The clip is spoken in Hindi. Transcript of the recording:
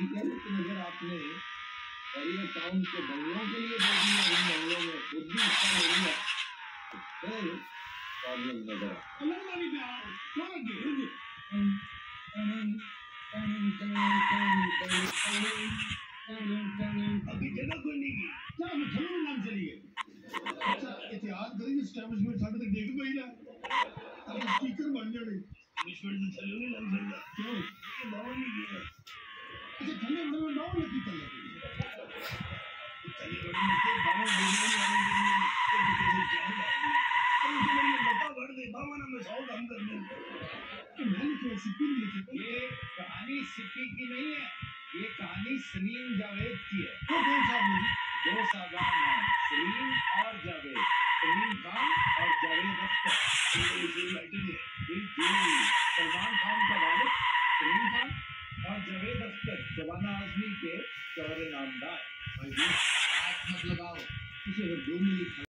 ठीक है, लेकिन अगर आपने एरिया टाउन के बंगलों के लिए दे दिया, उन बंगलों में खुद भी हिस्सा ले लिया, तो फिर प्रॉब्लम नजर अभी जगह कोई नहीं की क्या हम थलों नाम चलिए। अच्छा इतिहास करी एस्टैब्लिशमेंट साढ़े तक देख गई ना, अब स्पीकर बन जाने एस्टैब्लिशमेंट तो थलों नहीं लग सकता क्यों, ये बावन नहीं किया। अच्छा थले बड़े में बावन लगी थले थले बड़े में के बावन बोलने वाले नहीं तो कैसे जान आएगी। तो मुझे मेरी लता भर दे बावन में 100 काम करने तो मैंने तो सिप्पी नहीं लिखी। ये कहानी सिप्पी की नहीं है, ये कहानी सलीम जावेद की है। तो कौन साहब ने दो साहबान हैं, सलीम और जावेद, सलीम खान और जावेद अख्तर। ये राइटर है सलमान खान का वालिद सलीम खान और जावेद अख्तर शबाना आजमी के शौहरे नामदार। हाथ मत लगाओ, इसे अगर 2 मिनट